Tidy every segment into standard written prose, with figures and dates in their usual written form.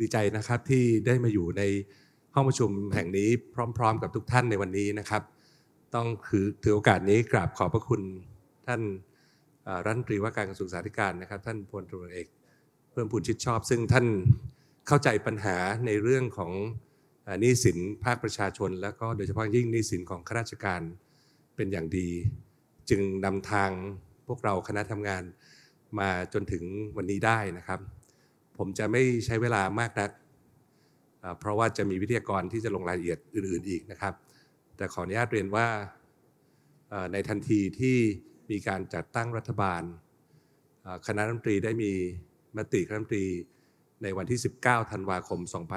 ดีใจนะครับที่ได้มาอยู่ในห้องประชุมแห่งนี้พร้อมๆกับทุกท่านในวันนี้นะครับต้องถือโอกาสนี้กราบขอบพระคุณท่านรัฐมนตรีว่าการกระทรวงศึกษาธิการนะครับท่านพลตรีเอกเพิ่มพูนชิดชอบซึ่งท่านเข้าใจปัญหาในเรื่องของหนี้สินภาคประชาชนและก็โดยเฉพาะยิ่งหนี้สินของข้าราชการเป็นอย่างดีจึงนำทางพวกเราคณะทำงานมาจนถึงวันนี้ได้นะครับผมจะไม่ใช้เวลามากนักเพราะว่าจะมีวิทยากรที่จะลงรายละเอียดอื่นๆอีกนะครับแต่ขออนุญาตเรียนว่าในทันทีที่มีการจัดตั้งรัฐบาลคณะรัฐมนตรีได้มีมติคณะรัฐมนตรีในวันที่19ธันวาคม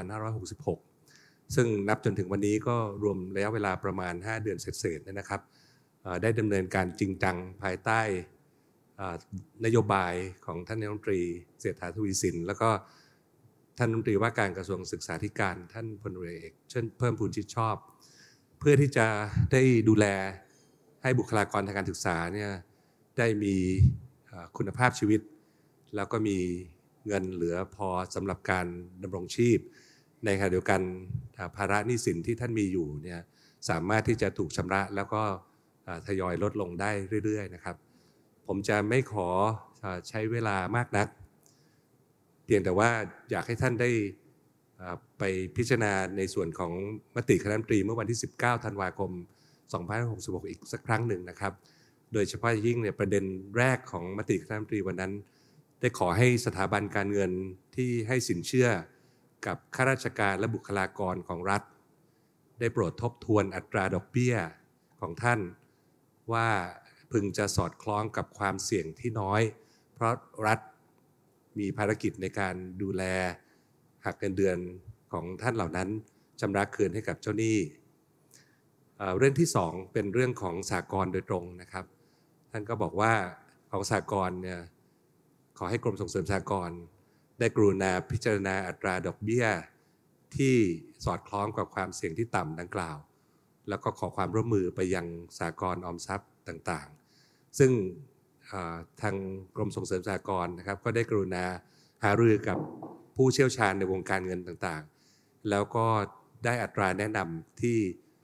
2566ซึ่งนับจนถึงวันนี้ก็รวมระยะเวลาประมาณ5เดือนเศษๆนะครับได้ดำเนินการจริงจังภายใต้นโยบายของท่านนายกรัฐมนตรีเศรษฐาทวีสินแล้วก็ท่านรัฐมนตรีว่าการกระทรวงศึกษาธิการท่านพลตรีเอกเพิ่มพูนชิดชอบเพื่อที่จะได้ดูแลให้บุคลากรทางการศึกษาเนี่ยได้มีคุณภาพชีวิตแล้วก็มีเงินเหลือพอสำหรับการดำรงชีพในขณะเดียวกันภาระหนี้สินที่ท่านมีอยู่เนี่ยสามารถที่จะถูกชำระแล้วก็ทยอยลดลงได้เรื่อยๆนะครับผมจะไม่ขอใช้เวลามากนักเพียงแต่ว่าอยากให้ท่านได้ไปพิจารณาในส่วนของมติคณะรัฐมนตรีเมื่อวันที่19ธันวาคม2566อีกสักครั้งหนึ่งนะครับโดยเฉพาะยิ่งในประเด็นแรกของมติคณะรัฐมนตรีวันนั้นได้ขอให้สถาบันการเงินที่ให้สินเชื่อกับข้าราชการและบุคลากรของรัฐได้โปรดทบทวนอัตราดอกเบี้ยของท่านว่าพึงจะสอดคล้องกับความเสี่ยงที่น้อยเพราะรัฐมีภารกิจในการดูแลหักเงินเดือนของท่านเหล่านั้นชำระคืนให้กับเจ้าหนี้เรื่องที่2เป็นเรื่องของสหกรณ์โดยตรงนะครับท่านก็บอกว่าของสหกรณ์เนี่ยขอให้กรมส่งเสริมสหกรณ์ได้กรุณาพิจารณาอัตราดอกเบี้ยที่สอดคล้องกับความเสี่ยงที่ต่ำดังกล่าวแล้วก็ขอความร่วมมือไปยังสหกรณ์ออมทรัพย์ต่างๆซึ่งทางกรมส่งเสริมสหกรณ์นะครับก็ได้กรุณาหารือกับผู้เชี่ยวชาญในวงการเงินต่างๆแล้วก็ได้อัตราแนะนำที่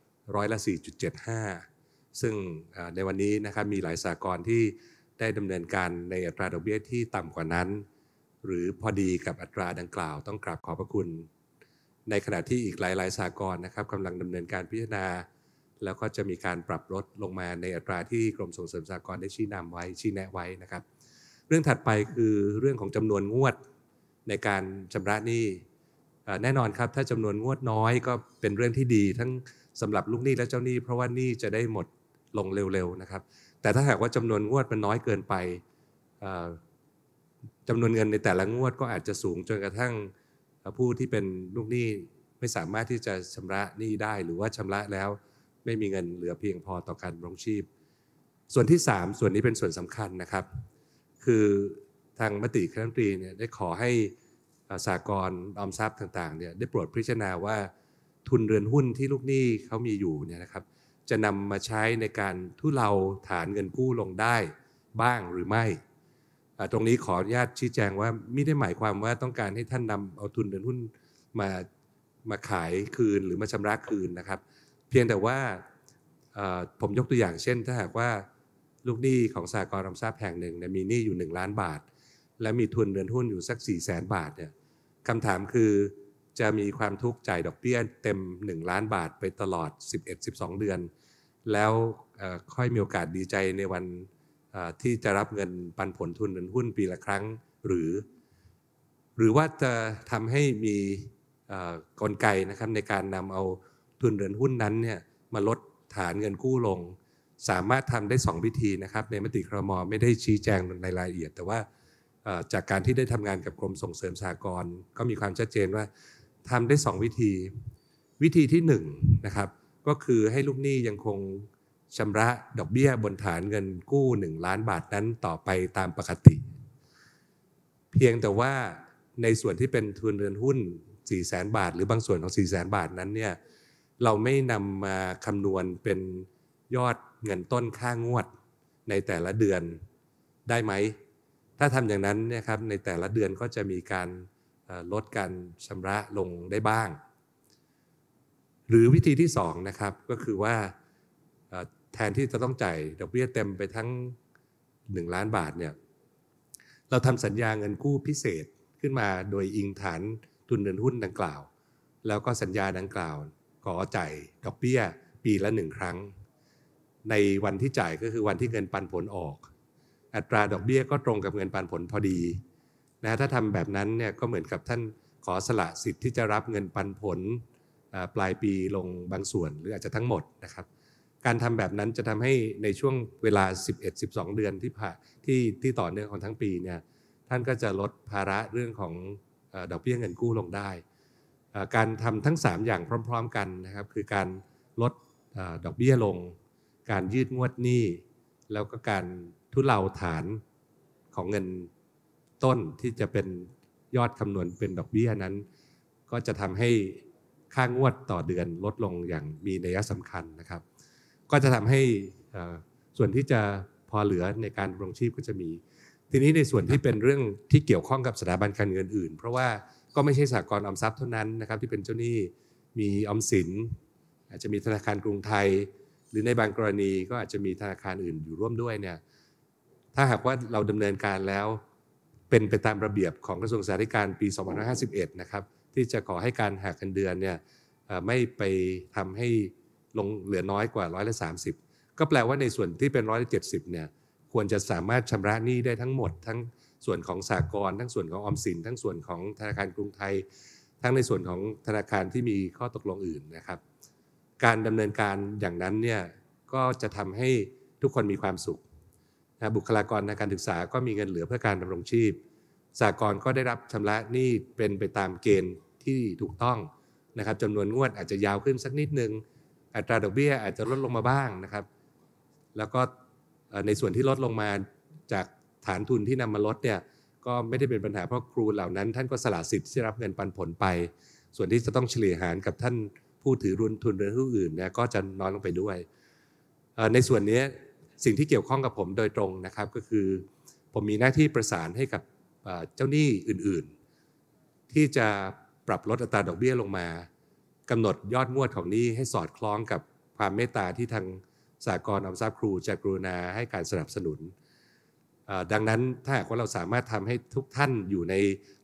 4.75%ซึ่งในวันนี้นะครับมีหลายสหกรณ์ที่ได้ดำเนินการในอัตราดอกเบี้ยที่ต่ำกว่านั้นหรือพอดีกับอัตราดังกล่าวต้องกราบขอบพระคุณในขณะที่อีกหลายๆสหกรณ์นะครับกำลังดำเนินการพิจารณาแล้วก็จะมีการปรับลดลงมาในอัตราที่กรมส่งเสริมสหกรณ์ได้ชี้แนะไว้นะครับเรื่องถัดไปคือเรื่องของจำนวนงวดในการชำระหนี้แน่นอนครับถ้าจำนวนงวดน้อยก็เป็นเรื่องที่ดีทั้งสำหรับลูกหนี้และเจ้าหนี้เพราะว่าหนี้จะได้หมดลงเร็วๆนะครับแต่ถ้าหากว่าจำนวนงวดมันน้อยเกินไปจำนวนเงินในแต่ละงวดก็อาจจะสูงจนกระทั่งผู้ที่เป็นลูกหนี้ไม่สามารถที่จะชำระหนี้ได้หรือว่าชำระแล้วไม่มีเงินเหลือเพียงพอต่อการดำรงชีพส่วนที่3ส่วนนี้เป็นส่วนสำคัญนะครับคือทางมติคณะรัฐมนตรีเนี่ยได้ขอให้สหกรณ์ออมทรัพย์ต่างๆเนี่ยได้โปรดพิจารณาว่าทุนเรือนหุ้นที่ลูกหนี้เขามีอยู่เนี่ยนะครับจะนำมาใช้ในการทุเลาฐานเงินกู้ลงได้บ้างหรือไม่ตรงนี้ขออนุญาตชี้แจงว่าไม่ได้หมายความว่าต้องการให้ท่านนำเอาทุนเรือนหุ้นมาขายคืนหรือมาชำระคืนนะครับเพียงแต่ว่าผมยกตัวอย่างเช่นถ้าหากว่าลูกหนี้ของสหกรณ์ออมทรัพย์แห่งหนึ่งมีหนี้อยู่1ล้านบาทและมีทุนเรือนหุ้นอยู่สัก 400,000 บาทเนี่ยคำถามคือจะมีความทุกข์จ่ายดอกเบี้ยเต็ม1ล้านบาทไปตลอด 11-12 เดือนแล้วค่อยมีโอกาสดีใจในวันที่จะรับเงินปันผลทุนเรือนหุ้นปีละครั้งหรือว่าจะทำให้มีกลไกนะครับในการนำเอาทุนเรือนหุ้นนั้นเนี่ยมาลดฐานเงินกู้ลงสามารถทำได้2วิธีนะครับในมติครม.ไม่ได้ชี้แจงในรายละเอียดแต่ว่าจากการที่ได้ทำงานกับกรมส่งเสริมสหกรณ์ก็มีความชัดเจนว่าทำได้2วิธีที่1นะครับก็คือให้ลูกหนี้ยังคงชำระดอกเบี้ยบนฐานเงินกู้1ล้านบาทนั้นต่อไปตามปกติเพียงแต่ว่าในส่วนที่เป็นทุนเรือนหุ้น 400,000 บาทหรือบางส่วนของ 400,000 บาทนั้นเนี่ยเราไม่นำมาคำนวณเป็นยอดเงินต้นค่างวดในแต่ละเดือนได้ไหมถ้าทำอย่างนั้นเนี่ยครับในแต่ละเดือนก็จะมีการลดการชำระลงได้บ้างหรือวิธีที่2นะครับก็คือว่าแทนที่จะต้องจ่ายดอกเบี้ยเต็มไปทั้ง1 ล้านบาทเนี่ยเราทำสัญญาเงินกู้พิเศษขึ้นมาโดยอิงฐานทุนเงินหุ้นดังกล่าวแล้วก็สัญญาดังกล่าวขอจ่ายดอกเบี้ยปีละ1 ครั้งในวันที่จ่ายก็คือวันที่เงินปันผลออกอัตราดอกเบี้ยก็ตรงกับเงินปันผลพอดีนะถ้าทำแบบนั้นเนี่ยก็เหมือนกับท่านขอสละสิทธิ์ที่จะรับเงินปันผลปลายปีลงบางส่วนหรืออาจจะทั้งหมดนะครับการทำแบบนั้นจะทำให้ในช่วงเวลา 11-12 เดือนที่ต่อเนื่องของทั้งปีเนี่ยท่านก็จะลดภาระเรื่องของดอกเบี้ยเงินกู้ลงได้การทำทั้ง3อย่างพร้อมๆกันนะครับคือการลดดอกเบี้ยลงการยืดงวดหนี้แล้วก็การทุเลาฐานของเงินต้นที่จะเป็นยอดคำนวณเป็นดอกเบี้ยนั้นก็จะทำให้ค่างวดต่อเดือนลดลงอย่างมีนัยสำคัญนะครับก็จะทำให้ส่วนที่จะพอเหลือในการดำรงชีพก็จะมีทีนี้ในส่วนที่เป็นเรื่องที่เกี่ยวข้องกับสถาบันการเงินอื่นเพราะว่าก็ไม่ใช่สหกรณ์ออมทรัพย์เท่านั้นนะครับที่เป็นเจ้าหนี้มีออมสินอาจจะมีธนาคารกรุงไทยหรือในบางกรณีก็อาจจะมีธนาคารอื่นอยู่ร่วมด้วยเนี่ยถ้าหากว่าเราดำเนินการแล้วเป็นไปตามระเบียบของกระทรวงสาธารณสุขปี2551นะครับที่จะขอให้การหักเงินเดือนเนี่ยไม่ไปทำให้ลงเหลือน้อยกว่า30%ก็แปลว่าในส่วนที่เป็น70%เนี่ยควรจะสามารถชำระหนี้ได้ทั้งหมดทั้งส่วนของสหกรณ์ทั้งส่วนของออมสินทั้งส่วนของธนาคารกรุงไทยทั้งในส่วนของธนาคารที่มีข้อตกลงอื่นนะครับการดำเนินการอย่างนั้นเนี่ยก็จะทำให้ทุกคนมีความสุขนะบุคลากรในการศึกษาก็มีเงินเหลือเพื่อการดำรงชีพสหกรณ์ก็ได้รับชำระหนี้เป็นไปตามเกณฑ์ที่ถูกต้องนะครับจำนวนงวดอาจจะยาวขึ้นสักนิดนึงอัตราดอกเบี้ยอาจจะลดลงมาบ้างนะครับแล้วก็ในส่วนที่ลดลงมาจากฐานทุนที่นำมาลดเนี่ยก็ไม่ได้เป็นปัญหาเพราะครูเหล่านั้นท่านก็สละสิทธิ์ที่รับเงินปันผลไปส่วนที่จะต้องเฉลี่ยหารกับท่านผู้ถือทุนเงินหุ้นอื่นเนี่ยก็จะน้อยลงไปด้วยในส่วนนี้สิ่งที่เกี่ยวข้องกับผมโดยตรงนะครับก็คือผมมีหน้าที่ประสานให้กับเจ้าหนี้อื่นๆที่จะปรับลดอัตราดอกเบี้ยลงมากำหนดยอดงวดของหนี้ให้สอดคล้องกับความเมตตาที่ทางสหกรณ์ออมทรัพย์ครูจะกรุณาให้การสนับสนุนดังนั้นถ้าหากว่าเราสามารถทำให้ทุกท่านอยู่ใน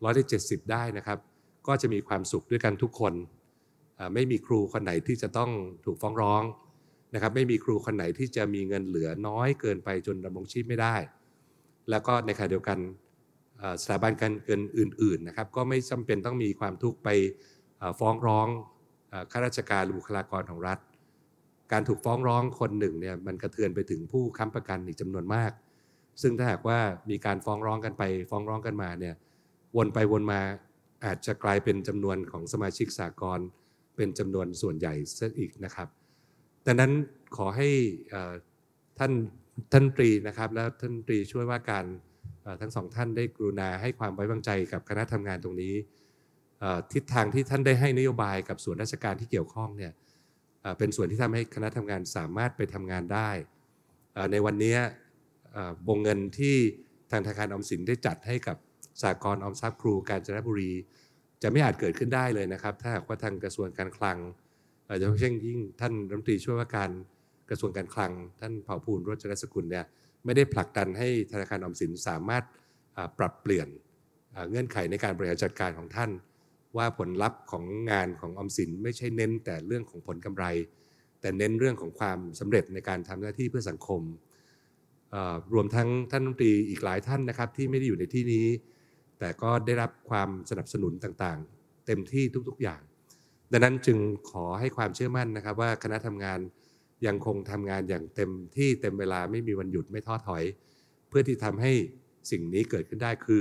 170ได้นะครับก็จะมีความสุขด้วยกันทุกคนไม่มีครูคนไหนที่จะต้องถูกฟ้องร้องนะครับไม่มีครูคนไหนที่จะมีเงินเหลือน้อยเกินไปจนดำรงชีพไม่ได้แล้วก็ในขณะเดียวกันสถาบันการเงินอื่นๆนะครับก็ไม่จำเป็นต้องมีความทุกข์ไปฟ้องร้องข้าราชการหรือบุคลากรของรัฐการถูกฟ้องร้องคนหนึ่งเนี่ยมันกระเทือนไปถึงผู้ค้ำประกันอีกจำนวนมากซึ่งถ้าหากว่ามีการฟ้องร้องกันไปฟ้องร้องกันมาเนี่ยวนไปวนมาอาจจะกลายเป็นจำนวนของสมาชิกสหกรณ์เป็นจำนวนส่วนใหญ่ซะอีกนะครับดังนั้นขอให้ท่านตรีนะครับและท่านตรีช่วยว่าการทั้งสองท่านได้กรุณาให้ความไว้วางใจกับคณะทำงานตรงนี้ทิศทางที่ท่านได้ให้นโยบายกับส่วนราชการที่เกี่ยวข้องเนี่ยเป็นส่วนที่ทำให้คณะทำงานสามารถไปทำงานได้ในวันนี้วงเงินที่ทางธนาคารออมสินได้จัดให้กับสหกรณ์ออมทรัพย์ครูกาญจนบุรีจะไม่อาจเกิดขึ้นได้เลยนะครับถ้าหากว่าทางกระทรวงการคลังโดยเฉพาะยิ่งท่านรัฐมนตรีช่วยว่าการกระทรวงการคลังท่านเผ่าภูมิโรจนสกุลเนี่ยไม่ได้ผลักดันให้ธนาคารออมสินสามารถปรับเปลี่ยนเงื่อนไขในการบริหารจัดการของท่านว่าผลลัพธ์ของงานของออมสินไม่ใช่เน้นแต่เรื่องของผลกำไรแต่เน้นเรื่องของความสำเร็จในการทำหน้าที่เพื่อสังคมรวมทั้งท่านรัฐมนตรีอีกหลายท่านนะครับที่ไม่ได้อยู่ในที่นี้แต่ก็ได้รับความสนับสนุนต่างๆเต็มที่ทุกๆอย่างดังนั้นจึงขอให้ความเชื่อมั่นนะครับว่าคณะทำงานยังคงทำงานอย่างเต็มที่เต็มเวลาไม่มีวันหยุดไม่ท้อถอยเพื่อที่ทำให้สิ่งนี้เกิดขึ้นได้คือ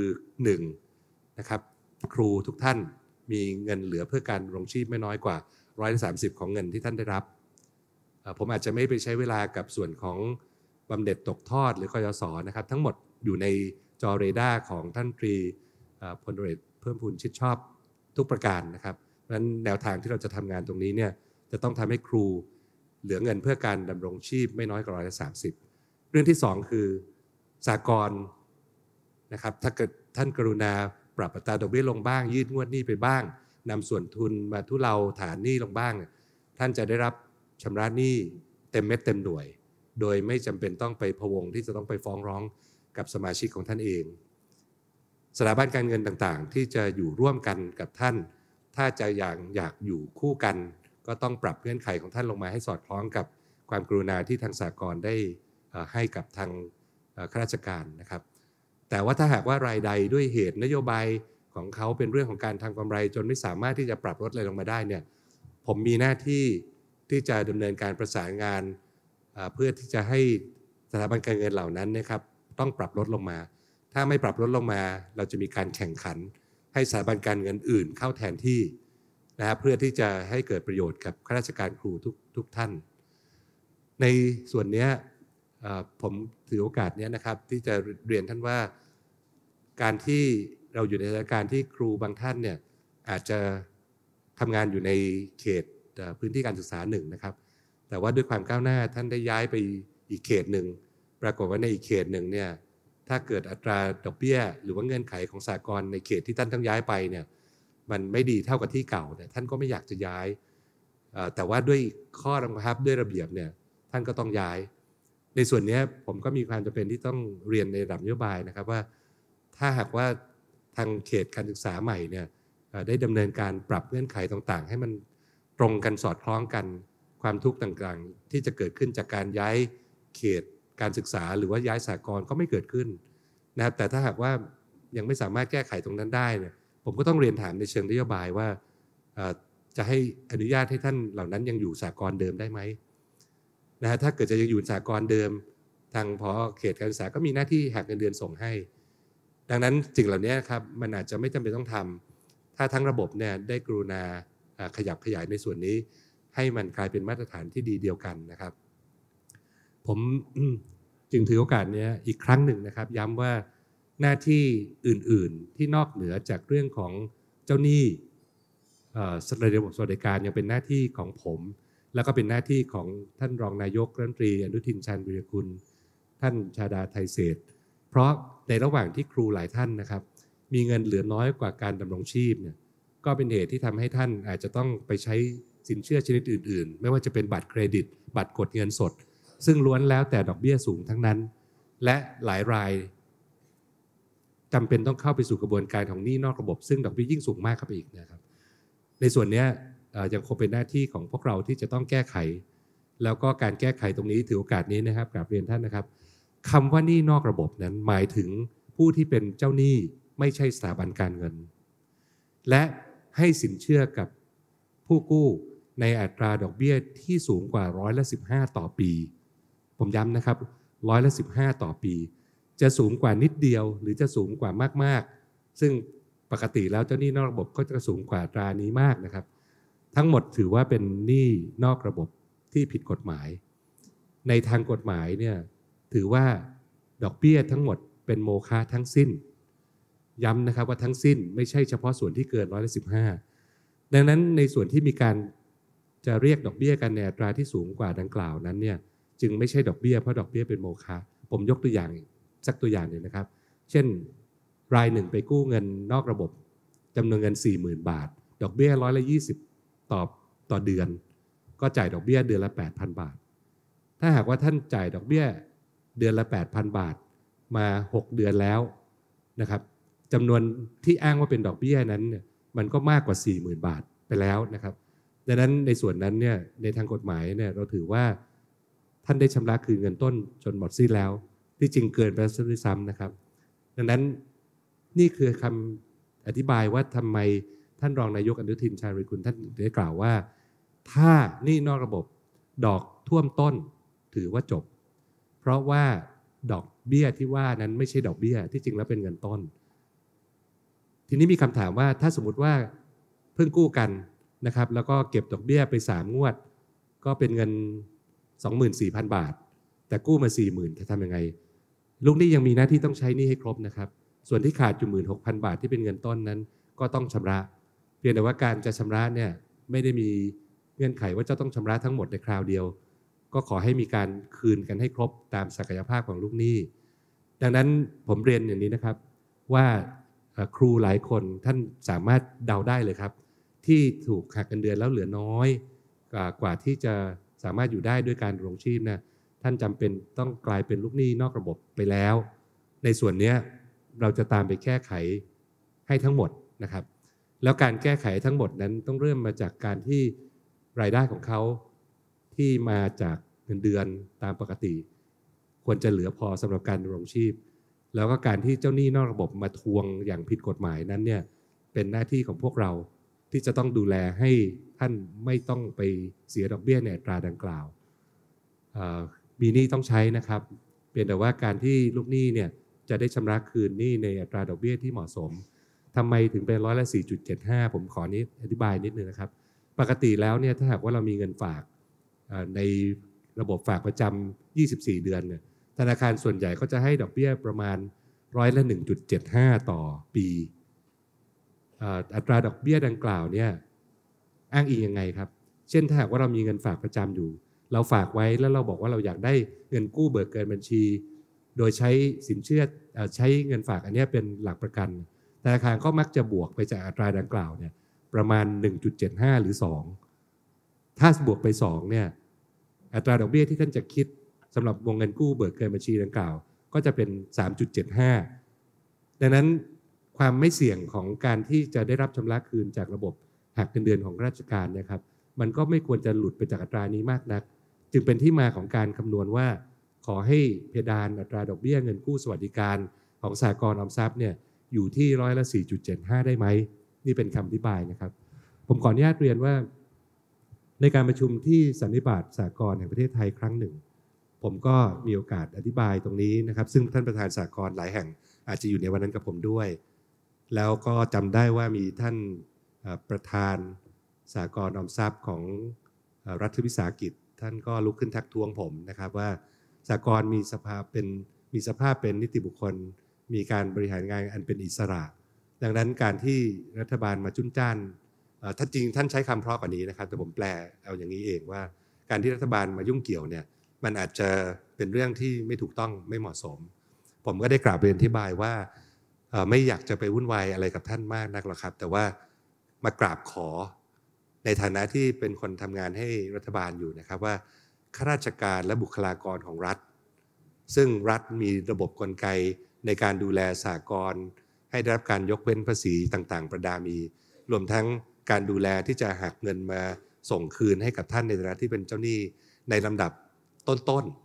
1นะครับครูทุกท่านมีเงินเหลือเพื่อการดำรงชีพไม่น้อยกว่า130ของเงินที่ท่านได้รับผมอาจจะไม่ไปใช้เวลากับส่วนของบำเหน็จตกทอดหรือกยศนะครับทั้งหมดอยู่ในจอเรดาร์ของท่านตรีพลเอกเพิ่มพูนชิดชอบทุกประการนะครับเพราะฉะนั้นแนวทางที่เราจะทำงานตรงนี้เนี่ยจะต้องทำให้ครูเหลือเงินเพื่อการดำรงชีพไม่น้อยกว่า130เรื่องที่2คือสหกรณ์นะครับถ้าเกิดท่านกรุณาปรับอัตราดอกเบี้ยลงบ้างยืดงวดหนี้ไปบ้างนำส่วนทุนมาทุเลาฐานหนี้ลงบ้างท่านจะได้รับชำระหนี้เต็มเม็ดเต็มหน่วยโดยไม่จำเป็นต้องไปพะวงที่จะต้องไปฟ้องร้องกับสมาชิกของท่านเองสถาบันการเงินต่างๆที่จะอยู่ร่วมกันกับท่านถ้าจะอยากอยู่คู่กันก็ต้องปรับเงื่อนไขของท่านลงมาให้สอดคล้องกับความกรุณาที่ทางสหกรณ์ได้ให้กับทางข้าราชการนะครับแต่ว่าถ้าหากว่ารายใดด้วยเหตุนโยบายของเขาเป็นเรื่องของการทำกำไรจนไม่สามารถที่จะปรับลดอะไรลงมาได้เนี่ยผมมีหน้าที่ที่จะดำเนินการประสานงานเพื่อที่จะให้สถาบันการเงินเหล่านั้นนะครับต้องปรับลดลงมาถ้าไม่ปรับลดลงมาเราจะมีการแข่งขันให้สถาบันการเงินอื่นเข้าแทนที่นะครับเพื่อที่จะให้เกิดประโยชน์กับข้าราชการครูทุกท่านในส่วนนี้ผมถือโอกาสนี้นะครับที่จะเรียนท่านว่าการที่เราอยู่ในสถานการณ์ที่ครูบางท่านเนี่ยอาจจะทำงานอยู่ในเขตพื้นที่การศึกษาหนึ่งนะครับแต่ว่าด้วยความก้าวหน้าท่านได้ย้ายไปอีกเขตหนึ่งปรากฏว่าในอีกเขตหนึ่งเนี่ยถ้าเกิดอัตราดอกเบี้ยหรือว่าเงื่อนไขของสหกรณ์ในเขตที่ท่านต้องย้ายไปเนี่ยมันไม่ดีเท่ากับที่เก่าเนี่ยท่านก็ไม่อยากจะย้ายแต่ว่าด้วยข้อบังคับด้วยระเบียบเนี่ยท่านก็ต้องย้ายในส่วนนี้ผมก็มีความจำเป็นที่ต้องเรียนในระดับนโยบายนะครับว่าถ้าหากว่าทางเขตการศึกษาใหม่เนี่ยได้ดำเนินการปรับเงื่อนไขต่างๆให้มันตรงกันสอดคล้องกันความทุกข์ต่างๆที่จะเกิดขึ้นจากการย้ายเขตการศึกษาหรือว่าย้ายสหกรณ์ก็ไม่เกิดขึ้นนะครับแต่ถ้าหากว่ายังไม่สามารถแก้ไขตรงนั้นได้เนี่ยผมก็ต้องเรียนถามในเชิงนโยบายว่าจะให้อนุญาตให้ท่านเหล่านั้นยังอยู่สหกรณ์เดิมได้ไหมนะฮะถ้าเกิดจะยังอยู่สหกรณ์เดิมทางผอ.เขตการศึกษาก็มีหน้าที่หักเงินเดือนส่งให้ดังนั้นสิ่งเหล่านี้ครับมันอาจจะไม่จำเป็นต้องทำถ้าทั้งระบบเนี่ยได้กรุณาขยับขยายในส่วนนี้ให้มันกลายเป็นมาตรฐานที่ดีเดียวกันนะครับผมจึงถือโอกาสนี้อีกครั้งหนึ่งนะครับย้ำว่าหน้าที่อื่นๆที่นอกเหนือจากเรื่องของเจ้าหนี้ระบบสวัสดิการยังเป็นหน้าที่ของผมแล้วก็เป็นหน้าที่ของท่านรองนายกรัฐมนตรีอนุทินชาญวีรกุลท่านชาดาไทเศรษฐ์เพราะในระหว่างที่ครูหลายท่านนะครับมีเงินเหลือน้อยกว่าการดำรงชีพเนี่ยก็เป็นเหตุที่ทำให้ท่านอาจจะต้องไปใช้สินเชื่อชนิดอื่นๆไม่ว่าจะเป็นบัตรเครดิตบัตรกดเงินสดซึ่งล้วนแล้วแต่ดอกเบี้ยสูงทั้งนั้นและหลายรายจำเป็นต้องเข้าไปสู่กระบวนการของหนี้นอกระบบซึ่งดอกเบี้ยยิ่งสูงมากเข้าไปอีกนะครับในส่วนนี้ยังคงเป็นหน้าที่ของพวกเราที่จะต้องแก้ไขแล้วก็การแก้ไขตรงนี้ถือโอกาสนี้นะครับกราบเรียนท่านนะครับคำว่าหนี้นอกระบบนั้นหมายถึงผู้ที่เป็นเจ้าหนี้ไม่ใช่สถาบันการเงินและให้สินเชื่อกับผู้กู้ในอัตราดอกเบี้ยที่สูงกว่า15%ต่อปีผมย้ำนะครับ15%ต่อปีจะสูงกว่านิดเดียวหรือจะสูงกว่ามากๆซึ่งปกติแล้วเจ้าหนี้นอกระบบก็จะสูงกว่าอัตรานี้มากนะครับทั้งหมดถือว่าเป็นหนี้นอกระบบที่ผิดกฎหมายในทางกฎหมายเนี่ยถือว่าดอกเบี้ยทั้งหมดเป็นโมฆะทั้งสิ้นย้ำนะครับว่าทั้งสิ้นไม่ใช่เฉพาะส่วนที่เกิน15%ดังนั้นในส่วนที่มีการจะเรียกดอกเบี้ยกันในอัตราที่สูงกว่าดังกล่าวนั้นเนี่ยจึงไม่ใช่ดอกเบี้ยเพราะดอกเบี้ยเป็นโมฆะผมยกตัวอย่างสักตัวอย่างหนึ่งนะครับเช่นรายหนึ่งไปกู้เงินนอกระบบจำนวนเงิน 40,000 บาทดอกเบี้ย120ต่อเดือนก็จ่ายดอกเบี้ยเดือนละ 8,000 บาทถ้าหากว่าท่านจ่ายดอกเบี้ยเดือนละ 8,000 บาทมา6เดือนแล้วนะครับจำนวนที่อ้างว่าเป็นดอกเบี้ยนั้นเนี่ยมันก็มากกว่า 40,000 บาทไปแล้วนะครับดังนั้นในส่วนนั้นเนี่ยในทางกฎหมายเนี่ยเราถือว่าท่านได้ชำระคืนเงินต้นจนหมดสิ้นแล้วที่จริงเกินไปด้วยซ้ำนะครับดังนั้นนี่คือคำอธิบายว่าทำไมท่านรองนายกอนุทินชาญวีรกุลท่านได้กล่าวว่าถ้านี่นอกระบบดอกท่วมต้นถือว่าจบเพราะว่าดอกเบี้ยที่ว่านั้นไม่ใช่ดอกเบี้ยที่จริงแล้วเป็นเงินต้นทีนี้มีคำถามว่าถ้าสมมุติว่าเพิ่งกู้กันนะครับแล้วก็เก็บดอกเบี้ยไป3งวดก็เป็นเงิน 24,000 บาทแต่กู้มา 40,000 จะทำยังไงลูกหนี้ยังมีหน้าที่ต้องใช้หนี้ให้ครบนะครับส่วนที่ขาดอยู่ 16,000 บาทที่เป็นเงินต้นนั้นก็ต้องชำระเพียงแต่ว่าการจะชำระเนี่ยไม่ได้มีเงื่อนไขว่าจะต้องชำระทั้งหมดในคราวเดียวก็ขอให้มีการคืนกันให้ครบตามศักยภาพของลูกหนี้ดังนั้นผมเรียนอย่างนี้นะครับว่าครูหลายคนท่านสามารถเดาได้เลยครับที่ถูกหักเงินเดือนแล้วเหลือน้อยกว่าที่จะสามารถอยู่ได้ด้วยการดำรงชีพนะท่านจำเป็นต้องกลายเป็นลูกหนี้นอกระบบไปแล้วในส่วนนี้เราจะตามไปแก้ไขให้ทั้งหมดนะครับแล้วการแก้ไขทั้งหมดนั้นต้องเริ่มมาจากการที่รายได้ของเขาที่มาจากเงินเดือนตามปกติควรจะเหลือพอสำหรับการดำรงชีพแล้วก็การที่เจ้าหนี้นอกระบบมาทวงอย่างผิดกฎหมายนั้นเนี่ยเป็นหน้าที่ของพวกเราที่จะต้องดูแลให้ท่านไม่ต้องไปเสียดอกเบี้ยในอัตราดังกล่าวมีหนี้ต้องใช้นะครับเพียงแต่ว่าการที่ลูกหนี้เนี่ยจะได้ชำระคืนหนี้ในอัตราดอกเบี้ยที่เหมาะสมทำไมถึงเป็น4.75%ผมขอนี้อธิบายนิดนึงนะครับปกติแล้วเนี่ยถ้าหากว่าเรามีเงินฝากในระบบฝากประจำ24 เดือนเนี่ยธนาคารส่วนใหญ่ก็จะให้ดอกเบี้ยประมาณ1.75%ต่อปีอัตราดอกเบี้ยดังกล่าวเนี่ยอ้างอิงยังไงครับเช่นถ้าหากว่าเรามีเงินฝากประจำอยู่เราฝากไว้แล้วเราบอกว่าเราอยากได้เงินกู้เบิกเกินบัญชีโดยใช้สินเชื่อใช้เงินฝากอันนี้เป็นหลักประกันธนาคารก็มักจะบวกไปจากอัตราดังกล่าวเนี่ยประมาณ 1.75 หรือ 2ถ้าบวกไป2เนี่ยอัตราดอกเบี้ยที่ท่านจะคิดสำหรับวงเงินกู้เบิกเกินบัญชีดังกล่าวก็จะเป็น 3.75 ดังนั้นความไม่เสี่ยงของการที่จะได้รับชำระคืนจากระบบหักเงินเดือนของราชการนะครับมันก็ไม่ควรจะหลุดไปจากอัตรานี้มากนักจึงเป็นที่มาของการคำนวณว่าขอให้เพดานอัตราดอกเบี้ยเงินกู้สวัสดิการของสหกรณ์ออมทรัพย์เนี่ยอยู่ที่4.75%ได้ไหมนี่เป็นคำอธิบายนะครับผมขออนุญาตเรียนว่าในการประชุมที่สันนิบาตสหกรณ์แห่งประเทศไทยครั้งหนึ่งผมก็มีโอกาสอธิบายตรงนี้นะครับซึ่งท่านประธานสหกรณ์หลายแห่งอาจจะอยู่ในวันนั้นกับผมด้วยแล้วก็จำได้ว่ามีท่านประธานสหกรณ์ออมทรัพย์ของรัฐวิสาหกิจท่านก็ลุกขึ้นทักท้วงผมนะครับว่าสหกรณ์มีสภาพเป็นนิติบุคคลมีการบริหารงานอันเป็นอิสระดังนั้นการที่รัฐบาลมาจุนจ้านถ้าจริงท่านใช้คำเพราะกว่านี้นะครับแต่ผมแปลเอาอย่างนี้เองว่าการที่รัฐบาลมายุ่งเกี่ยวเนี่ยมันอาจจะเป็นเรื่องที่ไม่ถูกต้องไม่เหมาะสมผมก็ได้กราบเรียนอธิบายว่าไม่อยากจะไปวุ่นวายอะไรกับท่านมากนักหรอกครับแต่ว่ามากราบขอในฐานะที่เป็นคนทำงานให้รัฐบาลอยู่นะครับว่าข้าราชการและบุคลากรของรัฐซึ่งรัฐมีระบบกลไกในการดูแลสหกรณ์ให้ได้รับการยกเว้นภาษีต่างๆประดามีรวมทั้งการดูแลที่จะหักเงินมาส่งคืนให้กับท่านในฐานะที่เป็นเจ้าหนี้ในลำดับต้น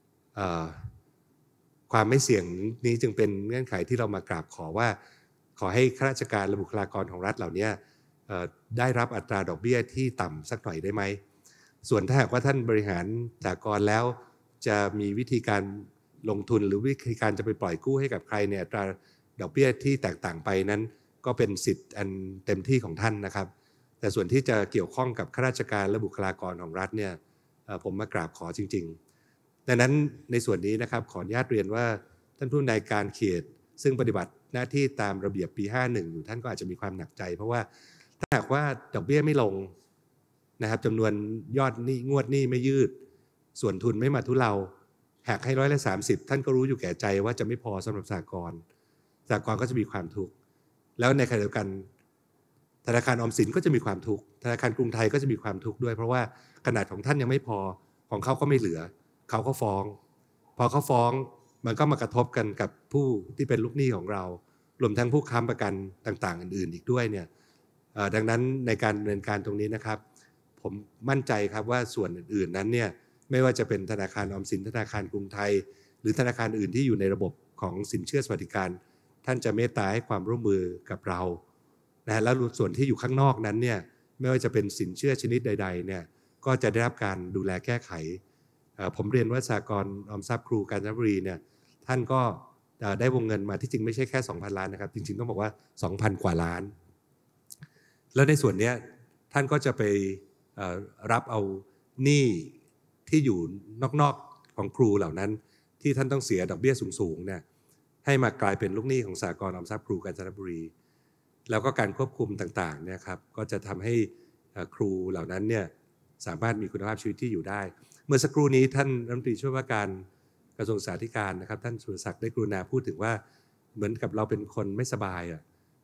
ๆความไม่เสี่ยงนี้จึงเป็นเงื่อนไขที่เรามากราบขอว่าขอให้ข้าราชการและบุคลากรของรัฐเหล่านี้ได้รับอัตราดอกเบี้ยที่ต่ำสักหน่อยได้ไหมส่วนถ้าหากว่าท่านบริหารสหกรณ์แล้วจะมีวิธีการลงทุนหรือวิธีการจะไปปล่อยกู้ให้กับใครในอัตราดอกเบี้ยที่แตกต่างไปนั้นก็เป็นสิทธิ์อันเต็มที่ของท่านนะครับแต่ส่วนที่จะเกี่ยวข้องกับข้าราชการและบุคลากรของรัฐเนี่ยผมมากราบขอจริงๆดังนั้นในส่วนนี้นะครับขออนุญาตเรียนว่าท่านผู้ในการเขตซึ่งปฏิบัติหน้าที่ตามระเบียบปี51อยู่ท่านก็อาจจะมีความหนักใจเพราะว่าถ้าหากว่าดอกเบี้ยไม่ลงนะครับจำนวนยอดหนี้งวดหนี้ไม่ยืดส่วนทุนไม่มาทุเลาหักให้30%ท่านก็รู้อยู่แก่ใจว่าจะไม่พอสำหรับสหกรณ์ก็จะมีความทุกข์แล้วในขณะเดียวกันธนาคารออมสินก็จะมีความทุกข์ธนาคารกรุงไทยก็จะมีความทุกข์ด้วยเพราะว่าขนาดของท่านยังไม่พอของเขาก็ไม่เหลือเขาก็ฟ้องพอเขาฟ้องมันก็มากระทบกันกับผู้ที่เป็นลูกหนี้ของเรารวมทั้งผู้ค้ำประกันต่างๆอื่นๆอีกด้วยเนี่ยดังนั้นในการดำเนินการตรงนี้นะครับผมมั่นใจครับว่าส่วนอื่นๆนั้นเนี่ยไม่ว่าจะเป็นธนาคารออมสินธนาคารกรุงไทยหรือธนาคารอื่นที่อยู่ในระบบของสินเชื่อสวัสดิการท่านจะเมตตาให้ความร่วมมือกับเรานะแล้วส่วนที่อยู่ข้างนอกนั้นเนี่ยไม่ว่าจะเป็นสินเชื่อชนิดใดๆเนี่ยก็จะได้รับการดูแลแก้ไขผมเรียนว่าสหกรณ์ออมทรัพย์ครูกาญจนบุรีเนี่ยท่านก็ได้วงเงินมาที่จริงไม่ใช่แค่ 2,000 ล้านนะครับจริงๆต้องบอกว่า 2,000 กว่าล้านแล้วในส่วนนี้ท่านก็จะไปรับเอาหนี้ที่อยู่นอกๆของครูเหล่านั้นที่ท่านต้องเสียดอกเบี้ยสูงๆเนี่ยให้มากลายเป็นลูกหนี้ของสหกรณ์ออมทรัพย์ครูกาญจนบุรีแล้วก็การควบคุมต่างๆเนี่ยครับก็จะทำให้ครูเหล่านั้นเนี่ยสามารถมีคุณภาพชีวิตที่อยู่ได้เมื่อสักครู่นี้ท่านรัฐมนตรีช่วยว่าการกระทรวงศึกษาธิการนะครับท่านสุรศักดิ์ได้กรุณาพูดถึงว่าเหมือนกับเราเป็นคนไม่สบาย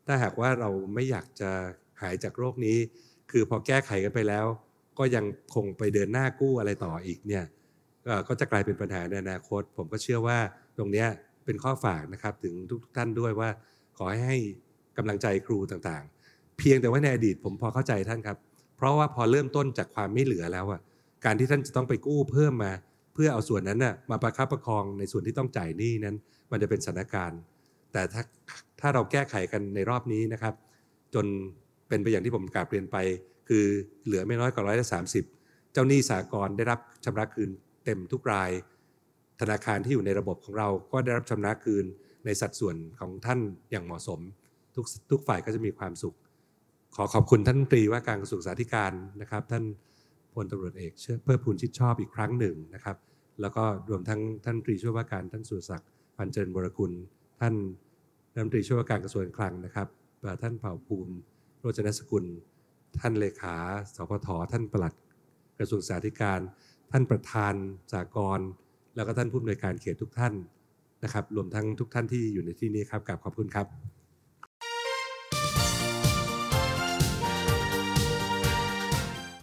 ถ้าหากว่าเราไม่อยากจะหายจากโรคนี้คือพอแก้ไขกันไปแล้วก็ยังคงไปเดินหน้ากู้อะไรต่ออีกเนี่ยก็จะกลายเป็นปัญหาในอนาคตผมก็เชื่อว่าตรงนี้เป็นข้อฝากนะครับถึงทุกท่านด้วยว่าขอให้กำลังใจครูต่างๆเพียงแต่ว่าในอดีตผมพอเข้าใจท่านครับเพราะว่าพอเริ่มต้นจากความไม่เหลือแล้วการที่ท่านจะต้องไปกู้เพิ่มมาเพื่อเอาส่วนนั้นมาประคับประคองในส่วนที่ต้องจ่ายหนี้นั้นมันจะเป็นสถานการณ์แต่ถ้าเราแก้ไขกันในรอบนี้นะครับจนเป็นไปอย่างที่ผมกราบเรียนไปคือเหลือไม่น้อยกว่า30%เจ้าหนี้สหกรณ์ได้รับชำระคืนเต็มทุกรายธนาคารที่อยู่ในระบบของเราก็ได้รับชำระคืนในสัดส่วนของท่านอย่างเหมาะสมทุกฝ่ายก็จะมีความสุขขอบคุณท่านรัฐมนตรีว่าการกระทรวงศึกษาธิการนะครับท่านพลตำรวจเอกเพิ่มพูนชิดชอบอีกครั้งหนึ่งนะครับแล้วก็รวมทั้งท่านรัฐมนตรีช่วยว่าการท่านสุรศักดิ์พันเจริญวรกุลท่านรัฐมนตรีช่วยว่าการกระทรวงการคลังนะครับท่านเผ่าภูมิโรจนสกุลท่านเลขาสพทท่านปลัดกระทรวงศึกษาธิการท่านประธานสหกรณ์แล้วก็ท่านผู้อำนวยการเขตทุกท่านนะครับรวมทั้งทุกท่านที่อยู่ในที่นี้ครับกราบขอบคุณครับ